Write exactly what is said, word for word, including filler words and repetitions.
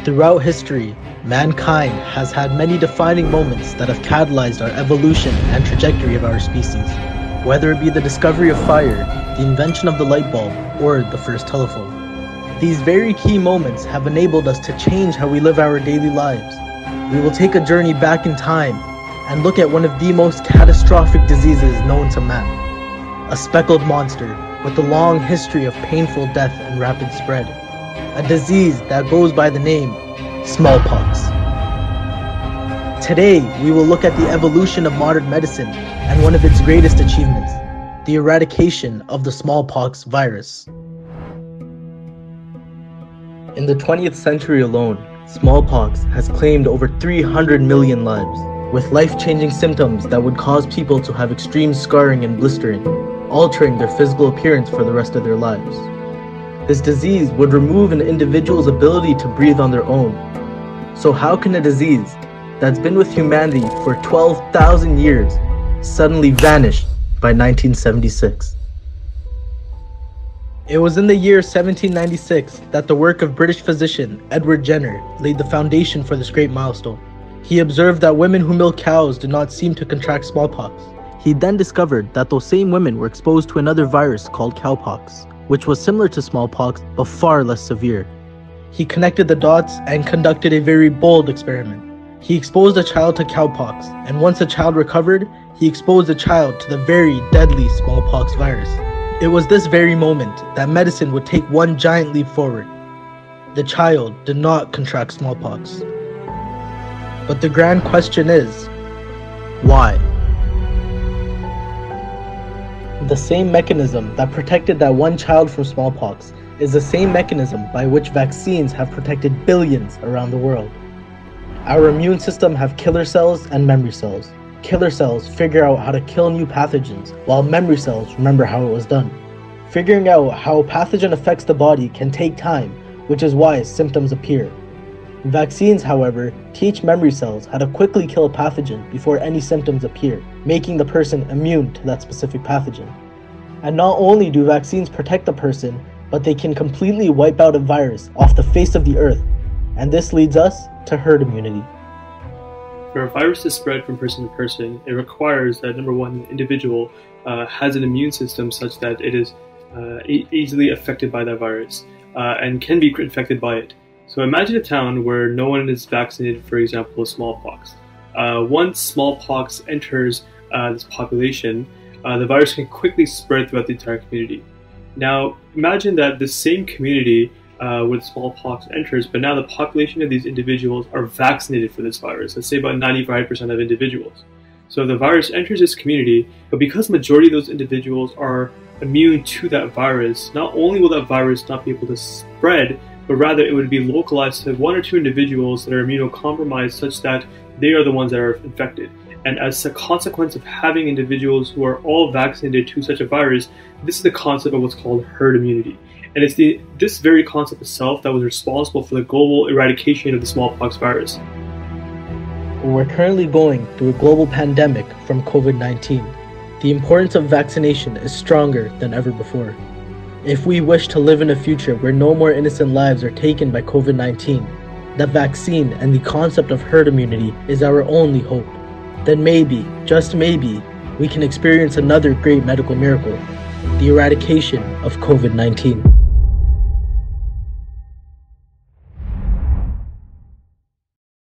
Throughout history, mankind has had many defining moments that have catalyzed our evolution and trajectory of our species, whether it be the discovery of fire, the invention of the light bulb, or the first telephone. These very key moments have enabled us to change how we live our daily lives. We will take a journey back in time and look at one of the most catastrophic diseases known to man, a speckled monster with a long history of painful death and rapid spread, a disease that goes by the name smallpox. Today, we will look at the evolution of modern medicine and one of its greatest achievements, the eradication of the smallpox virus. In the twentieth century alone, smallpox has claimed over three hundred million lives, with life-changing symptoms that would cause people to have extreme scarring and blistering, altering their physical appearance for the rest of their lives. This disease would remove an individual's ability to breathe on their own. So how can a disease that's been with humanity for twelve thousand years suddenly vanish by nineteen seventy-six? It was in the year seventeen ninety-six that the work of British physician Edward Jenner laid the foundation for this great milestone. He observed that women who milk cows did not seem to contract smallpox. He then discovered that those same women were exposed to another virus called cowpox, which was similar to smallpox but far less severe. He connected the dots and conducted a very bold experiment. He exposed a child to cowpox, and once the child recovered, he exposed the child to the very deadly smallpox virus. It was this very moment that medicine would take one giant leap forward. The child did not contract smallpox. But the grand question is, why? The same mechanism that protected that one child from smallpox is the same mechanism by which vaccines have protected billions around the world. Our immune system have killer cells and memory cells. Killer cells figure out how to kill new pathogens, while memory cells remember how it was done. Figuring out how a pathogen affects the body can take time, which is why symptoms appear. Vaccines, however, teach memory cells how to quickly kill a pathogen before any symptoms appear, making the person immune to that specific pathogen. And not only do vaccines protect the person, but they can completely wipe out a virus off the face of the earth, and this leads us to herd immunity. For a virus to spread from person to person, it requires that, number one, the individual uh, has an immune system such that it is uh, e easily affected by that virus uh, and can be infected by it. So imagine a town where no one is vaccinated, for example, with smallpox. Uh, once smallpox enters uh, this population, uh, the virus can quickly spread throughout the entire community. Now, imagine that the same community uh, with smallpox enters, but now the population of these individuals are vaccinated for this virus. Let's say about ninety-five percent of individuals. So the virus enters this community, but because the majority of those individuals are immune to that virus, not only will that virus not be able to spread, but rather it would be localized to one or two individuals that are immunocompromised such that they are the ones that are infected. And as a consequence of having individuals who are all vaccinated to such a virus, this is the concept of what's called herd immunity. And it's the, this very concept itself that was responsible for the global eradication of the smallpox virus. We're currently going through a global pandemic from COVID nineteen. The importance of vaccination is stronger than ever before. If we wish to live in a future where no more innocent lives are taken by COVID nineteen, the vaccine and the concept of herd immunity is our only hope. Then maybe, just maybe, we can experience another great medical miracle, the eradication of COVID nineteen.